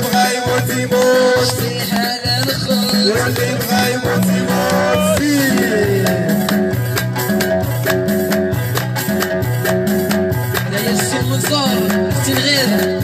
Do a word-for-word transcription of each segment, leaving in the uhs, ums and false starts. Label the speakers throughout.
Speaker 1: بغا يموت يموت
Speaker 2: شتي حال الخوت
Speaker 1: واللي بغا يموت يموت فيه
Speaker 2: هنايا السوق منصور شتي الغير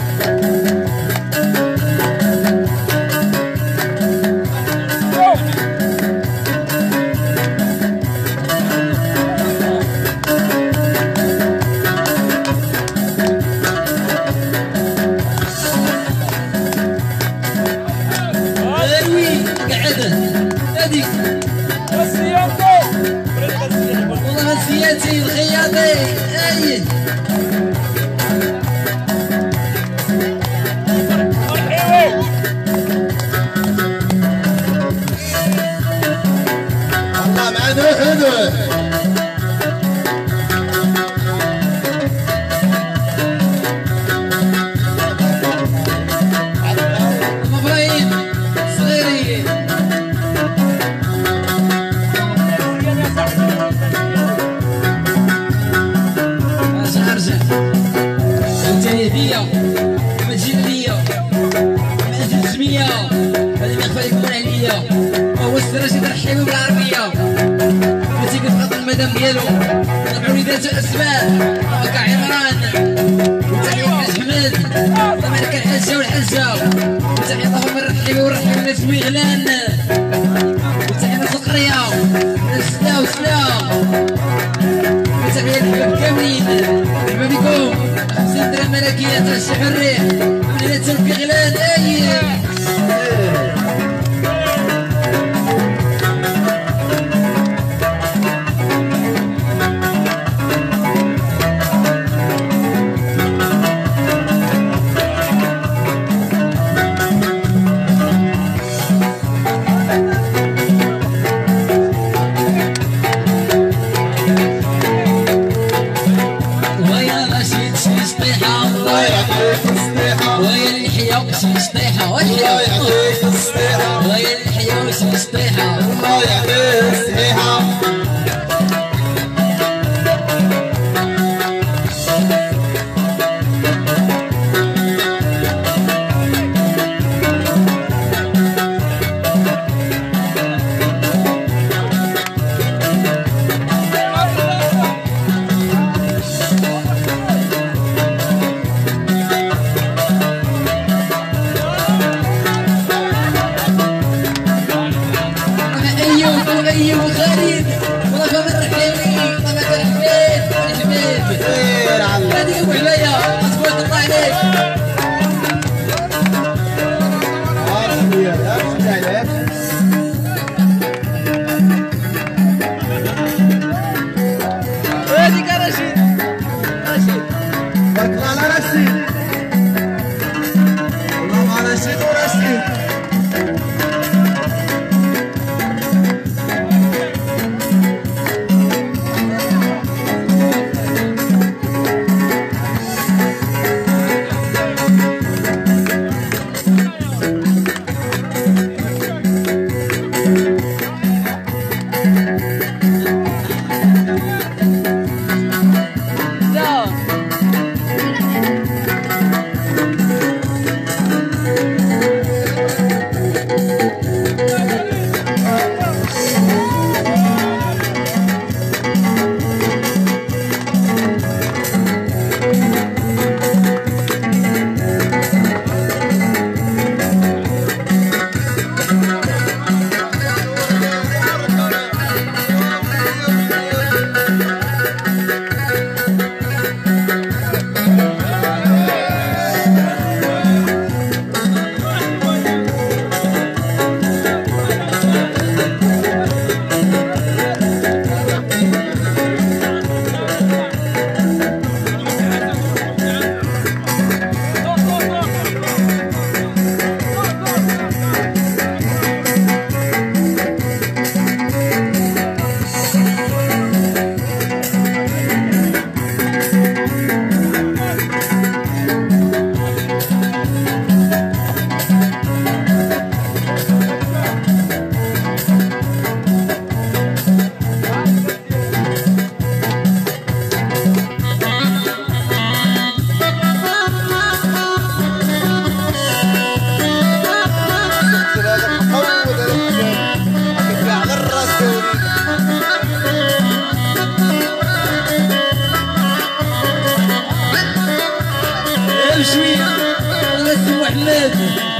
Speaker 2: والله سياتي الخياطي اي
Speaker 1: الله معنا حلو
Speaker 2: نرحبوا بالعربية بلاتي كتبقى المدام ديالو طلعوا لي ذات اسماء هكا عمران وتحية حمد طبعا كان الحجة والحجة وتحية طبعا نرحبوا ونرحبوا الناس ويغلان وتحية ناس القرية ناس سلا وسلا وتحية الحباب كاملين مرحبا بكم خمسين درهم ملكية تاع الشيخ الريح من هنا في غلان اي شي سطيحة والحياة
Speaker 1: يعطيك الصحيحة
Speaker 2: ويا الحياة وشي سطيحة
Speaker 1: الله يعطيك الصحيحة
Speaker 2: ايوه خالد والله فما الرحيمي طبعا الحميد الحميد
Speaker 1: خير على
Speaker 2: هذيك ابو حبايه تبارك الله عليك
Speaker 1: عرفتي عرفتي عليك
Speaker 2: هذيك رشيد رشيد
Speaker 1: بارك الله على رشيد والله على رشيد ورشيد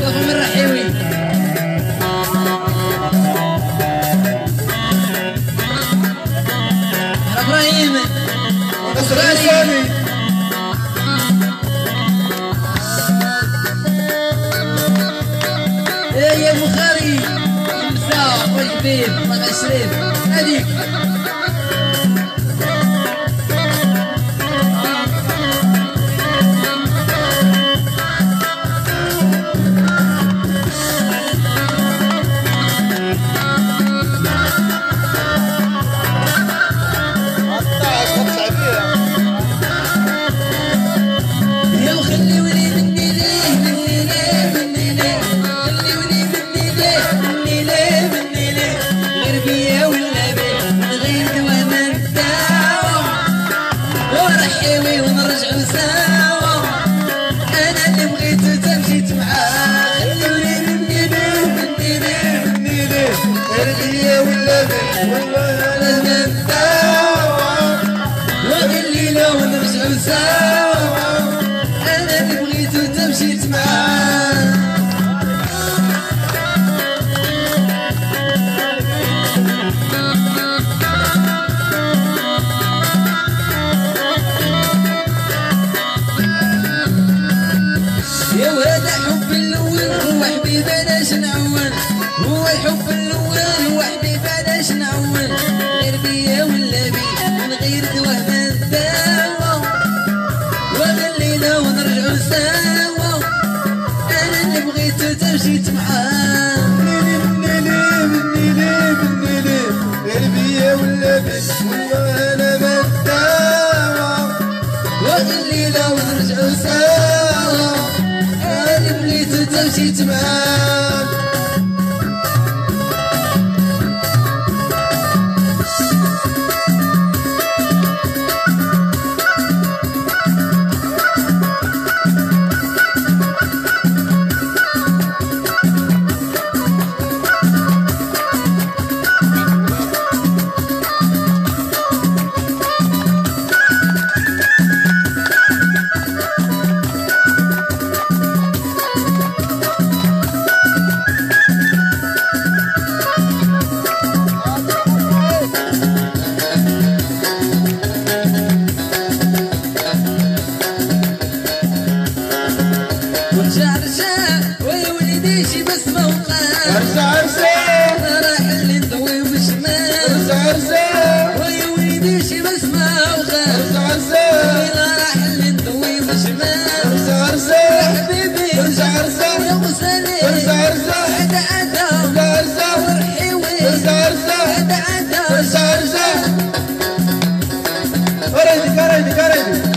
Speaker 2: هذا من الرحيوي ابراهيم
Speaker 1: السامي
Speaker 2: ايه يا البخاري المساء والحبيب الله الشريف هذيك أنا اللي بغيت وتمشيت معاه يا وهذا حب الأول هو حبيب بلاش نعول هو الحب الأول هو حبيب بلاش نعول غير بيا ولا بي من غير دواه ما نداوى وغلينا ونرجعو سوا أنا اللي بغيت وتمشيت معاه
Speaker 1: منيلي منيلي منيلي منيلي غير بيا ولا بي والله أنا ما نداوى
Speaker 2: وغلينا ونرجعو سوا أنا اللي بغيت وتمشيت معاه ورجع رجع ويا وليدي شي بسمة وقال
Speaker 1: رجع رجع
Speaker 2: راح اللي نضوي بالشمال
Speaker 1: رجع رجع
Speaker 2: ويا وليدي شي بسمة وقال
Speaker 1: رجع رجع
Speaker 2: راح اللي نضوي بالشمال
Speaker 1: رجع رجع
Speaker 2: حبيبي
Speaker 1: رجع رجع
Speaker 2: يا غسالي
Speaker 1: رجع رجع
Speaker 2: عدا عدا
Speaker 1: رجع رجع
Speaker 2: ورحيوي
Speaker 1: رجع رجع
Speaker 2: عدا عدا
Speaker 1: رجع رجع كريدي كريدي كريدي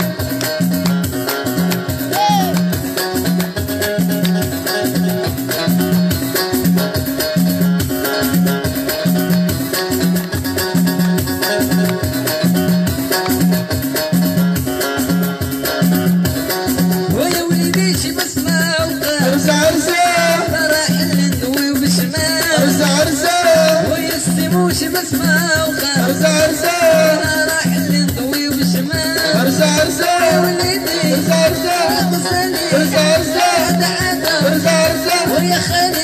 Speaker 2: ويا وليدي شي بسمة وقال
Speaker 1: رجع رجع
Speaker 2: راح اللي نضوي بالشمال
Speaker 1: رجع رجع
Speaker 2: ويا السمو شي بسمة وقال
Speaker 1: رجع رجع
Speaker 2: راح اللي نضوي بالشمال
Speaker 1: رجع رجع
Speaker 2: يا وليدي
Speaker 1: رجع رجع
Speaker 2: يا غسالي
Speaker 1: رجع رجع
Speaker 2: عدا عدا
Speaker 1: رجع رجع
Speaker 2: ويا خالي